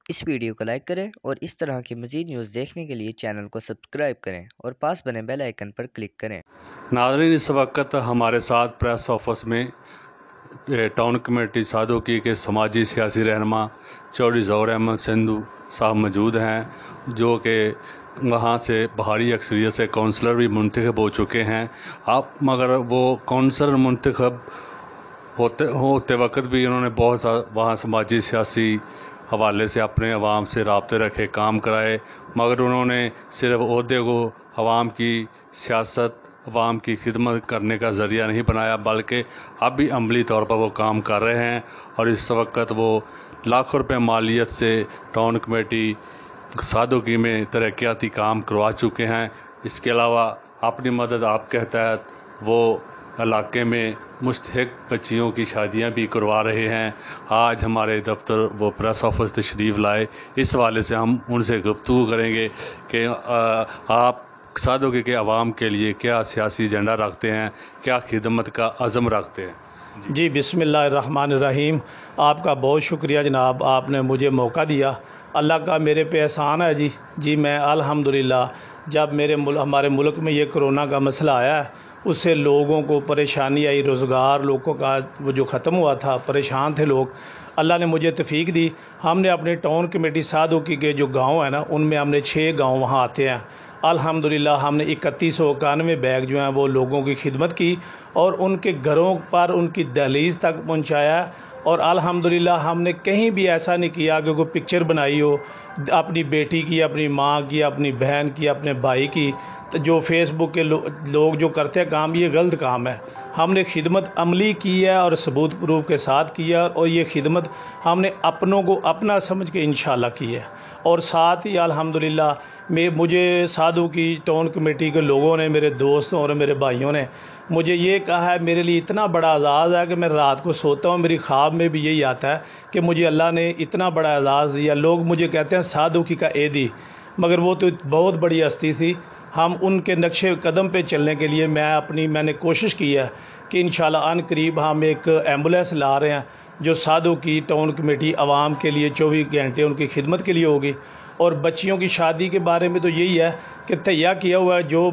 اس video کو like کریں اور اس طرح کی مزید نیوز دیکھنے کے لیے چینل کو سبسکرائب کریں اور پاس بنے بیل آئیکن پر کلک کریں۔ ناظرین، اس وقت ہمارے ساتھ پریس آفس میں ٹاؤن کمیٹی سادوکی کے سماجی سیاسی رہنما چودھری ظہور احمد سندھو صاحب موجود ہیں، جو کہ وہاں سے بھاری اکثریت سے کونسلر بھی منتخب ہو چکے ہیں۔ مگر وہ کونسلر منتخب ہوتے وقت بھی انہوں نے بہت وہاں سماجی سیاسی حوالے سے اپنے عوام سے رابطے رکھے، کام کرائے، مگر انہوں نے صرف عہدے کو عوام کی سیاست، عوام کی خدمت کرنے کا ذریعہ نہیں بنایا، بلکہ اب بھی عملی طور پر وہ کام کر رہے ہیں۔ اور اس وقت وہ لاکھوں روپے مالیت سے ٹاؤن کمیٹی سادوکی میں ترقیاتی کام کروا چکے ہیں۔ اس کے علاوہ اپنی مدد آپ کے تحت وہ علاقے میں مستحق بچیوں کی شادیاں بھی کروا رہے ہیں۔ آج ہمارے دفتر وہ پریس آفس تشریف لائے، اس حوالے سے ہم ان سے گفتگو کریں گے کہ آپ سادوکی کے عوام کے لیے کیا سیاسی ایجنڈا رکھتے ہیں، کیا خدمت کا عزم رکھتے ہیں۔ جی بسم اللہ الرحمن الرحیم۔ آپ کا بہت شکریہ جناب، آپ نے مجھے موقع دیا، اللہ کا میرے پہ احسان ہے۔ جی میں الحمدللہ جب ہمارے ملک میں یہ کرونا کا مسئلہ آیا ہے، اس سے لوگوں کو پریشانی آئی، روزگار لوگوں کا وہ جو ختم ہوا تھا، پریشان تھے لوگ، اللہ نے مجھے توفیق دی۔ ہم نے اپنے ٹاؤن کمیٹی سادوکی کے جو گاؤں ہیں نا، ان میں ہم نے 6 گاؤں وہاں آتے ہیں۔ الحمدللہ ہم نے 3191 بیگ جو ہیں وہ لوگوں کی خدمت کی اور ان کے گھروں پر ان کی دہلیز تک پہنچایا۔ اور الحمدللہ ہم نے کہیں بھی ایسا نہیں کیا کہ کوئی پکچر بنائی ہو اپنی بیٹی کی، اپنی ماں کی، اپنی بہن کی، اپنے بھائی کی، جو فیس بک کے لوگ جو کرتے ہیں کام، یہ غلط کام ہے۔ ہم نے خدمت عملی کی ہے اور ثبوت پروف کے ساتھ کی ہے، اور یہ خدمت ہم نے اپنوں کو اپنا سمجھ کے انشاءاللہ کی ہے۔ اور ساتھ ہی الحمدللہ مجھے سادوکی ٹاؤن کمیٹی کے لوگوں نے، میرے دوستوں اور میرے بھائیوں نے مجھے یہ کہا ہے، میرے لیے اتنا بڑا اعزاز ہے کہ میں رات کو سوتا ہوں، میری خواب میں بھی یہی آتا ہے کہ مجھے اللہ نے اتنا بڑا اعزاز دیا۔ لوگ مجھے کہتے ہیں سادوکی کا ایدی، مگر وہ تو بہت بڑی ہستی تھی۔ ہم ان کے نقش قدم پہ چلنے کے لیے میں نے کوشش کی ہے کہ انشاءاللہ عن قریب ہم ایک ایمبولینس لا رہے ہیں جو سادوکی ٹاؤن کمیٹی عوام کے لیے 24 گھنٹے ان کی خدمت کے لیے ہوگی۔ اور بچیوں کی شادی کے بارے میں تو یہی ہے کہ تہیا کیا ہوا ہے، جو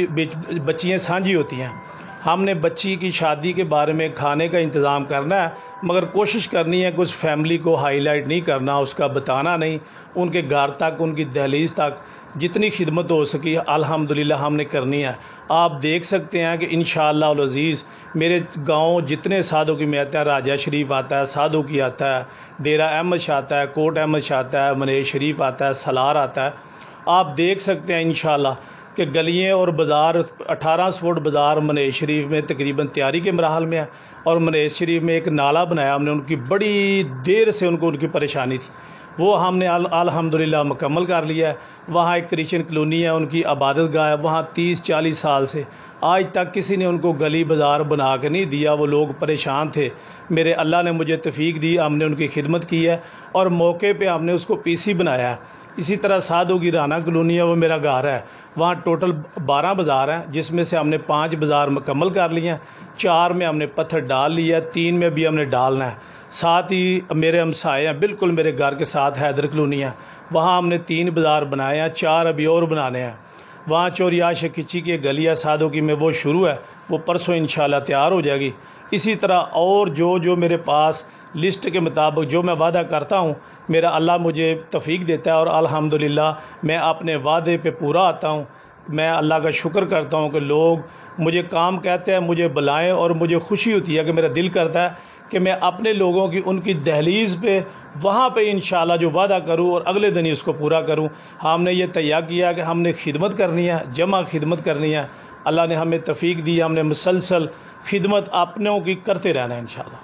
بچیاں سانجھی ہوتی ہیں، ہم نے بچی کی شادی کے بارے میں کھانے کا انتظام کرنا ہے، مگر کوشش کرنی ہے کہ اس فیملی کو ہائی لائٹ نہیں کرنا، اس کا بتانا نہیں، ان کے گھر تک، ان کی دہلیز تک جتنی خدمت ہو سکی الحمدللہ ہم نے کرنی ہے۔ آپ دیکھ سکتے ہیں کہ انشاءاللہ العزیز میرے گاؤں جتنے سادوکی میں آتا ہے، راجہ شریف آتا ہے، سادوکی آتا ہے، ڈیرہ احمد شاہ آتا ہے، کوٹ احمد شاہ آتا ہے، منیش شریف آتا ہے، سلار آتا ہے۔ آپ دیکھ سکتے ہیں انشاءاللہ کہ گلیاں اور بازار 1800 فٹ بازار منیش شریف میں تقریباً تیاری کے مراحل میں ہے، اور منیش شریف میں ایک نالہ بنایا ہم نے، ان کی بڑی دیر سے ان کی پریشانی تھی، وہ ہم نے الحمدللہ مکمل کر لیا ہے۔ وہاں ایک کرسچن کلونی ہے، ان کی عبادت گاہ ہے، وہاں 30-40 سال سے آج تک کسی نے ان کو گلی بازار بنا کے نہیں دیا، وہ لوگ پریشان تھے۔ میرے اللہ نے مجھے توفیق دی، ہم نے ان کی خدمت کی ہے اور موقع پہ ہم نے اس کو PC بنایا ہے۔ اسی طرح سادوکی رانا کلونی ہے، وہ میرا گھر ہے، وہاں ٹوٹل 12 بازار ہیں، جس میں سے ہم نے 5 بازار مکمل کر لیے ہیں، 4 میں ہم نے پتھر ڈال لیا ہے، 3 میں بھی ہم نے ڈالنا ہے۔ ساتھ ہی میرے ہمسائے ہیں، بالکل میرے گھر کے ساتھ حیدر کلونی ہے، وہاں ہم نے 3 بازار بنائے ہیں، 4 ابھی اور بنانے ہیں۔ وہاں چوریا شکچی کی گلی ہے سادوکی میں، وہ شروع ہے، وہ پرسوں انشاءاللہ تیار ہو جائے گی۔ اسی طرح اور جو میرے پاس لسٹ کے مطابق جو میں وعدہ کرتا ہوں، میرا اللہ مجھے توفیق دیتا ہے اور الحمدللہ میں اپنے وعدے پہ پورا آتا ہوں۔ میں اللہ کا شکر کرتا ہوں کہ لوگ مجھے کام کہتے ہیں، مجھے بلائیں، اور مجھے خوشی ہوتی ہے کہ میرا دل کرتا ہے کہ میں اپنے لوگوں کی ان کی دہلیز پہ وہاں پہ انشاءاللہ جو وعدہ کروں اور اگلے دن ہی اس کو پورا کروں۔ ہم نے یہ طے کیا کہ ہم نے خدمت کرنی ہے، جمع خدمت کرنی ہے۔ اللہ نے ہمیں توفیق دی، ہم نے مسلسل خدمت اپنوں کی کرتے رہنا ہے انشاءاللہ۔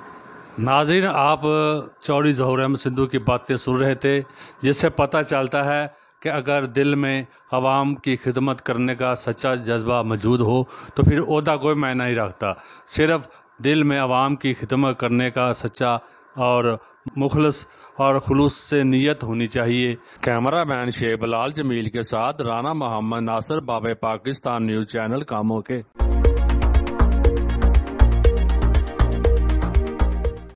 ناظرین، آپ چودھری ظہور احمد سندھو کی باتیں سن رہے تھے، جس سے پتہ چلتا ہے کہ اگر دل میں عوام کی خدمت کرنے کا سچا جذبہ موجود ہو تو پھر عہدہ کوئی معنی نہیں رکھتا، صرف دل میں عوام کی خدمت کرنے کا سچا اور مخلص اور خلوص سے نیت ہونی چاہیے۔ کیمرہ مین شیخ بلال جمیل کے ساتھ رانا محمد ناصر، باب پاکستان نیوز چینل کاموں کے۔